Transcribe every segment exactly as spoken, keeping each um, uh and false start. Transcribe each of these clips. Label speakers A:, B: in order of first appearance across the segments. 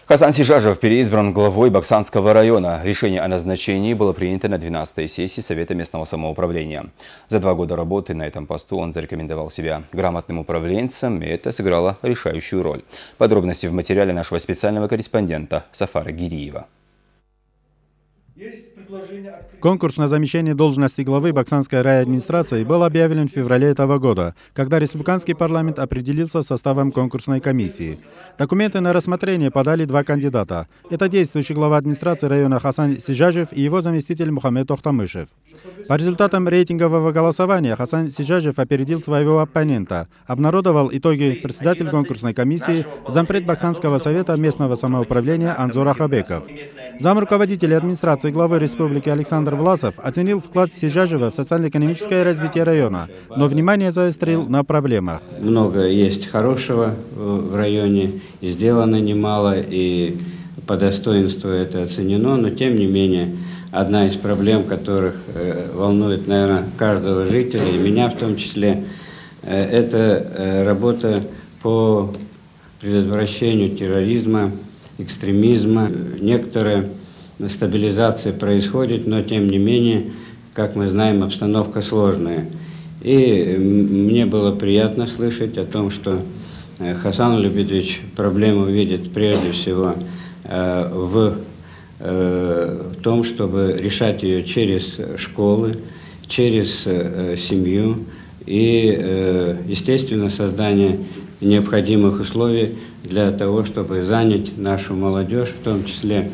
A: Хасан Сижажев переизбран главой Баксанского района. Решение о назначении было принято на двенадцатой сессии Совета местного самоуправления. За два года работы на этом посту он зарекомендовал себя грамотным управленцем, и это сыграло решающую роль. Подробности в материале нашего специального корреспондента Сафара Гириева.
B: Конкурс на замещение должности главы Баксанской райадминистрации был объявлен в феврале этого года, когда республиканский парламент определился составом конкурсной комиссии. Документы на рассмотрение подали два кандидата. Это действующий глава администрации района Хасан Сижажев и его заместитель Мухаммед Тохтамышев. По результатам рейтингового голосования Хасан Сижажев опередил своего оппонента. Обнародовал итоги председатель конкурсной комиссии, зампред Баксанского совета местного самоуправления Анзор Ахабеков. Замруководитель администрации главы республики Александр Власов оценил вклад Сижажева в социально-экономическое развитие района, но внимание заострил на проблемах.
C: Много есть хорошего в районе, и сделано немало, и по достоинству это оценено, но тем не менее одна из проблем, которых волнует, наверное, каждого жителя, и меня в том числе, это работа по предотвращению терроризма, экстремизма. Некоторая стабилизация происходит, но тем не менее, как мы знаем, обстановка сложная. И мне было приятно слышать о том, что Хасан Лебедевич проблему видит прежде всего в том, чтобы решать ее через школы, через семью и, естественно, создание необходимых условий для того, чтобы занять нашу молодежь, в том числе,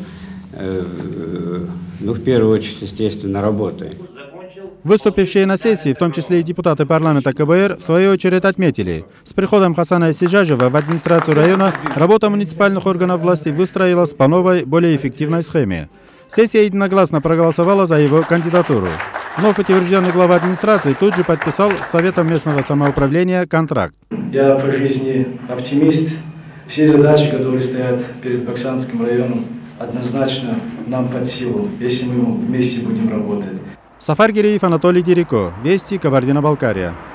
C: ну, в первую очередь, естественно, работой.
B: Выступившие на сессии, в том числе и депутаты парламента КБР, в свою очередь отметили, с приходом Хасана Сижажева в администрацию района работа муниципальных органов власти выстроилась по новой, более эффективной схеме. Сессия единогласно проголосовала за его кандидатуру. Вновь утвержденный глава администрации тут же подписал с Советом местного самоуправления контракт.
D: Я по жизни оптимист. Все задачи, которые стоят перед Баксанским районом, однозначно нам под силу, если мы вместе будем работать.
B: Сафар Гириев, Анатолий Дереко. Вести, Кабардино-Балкария.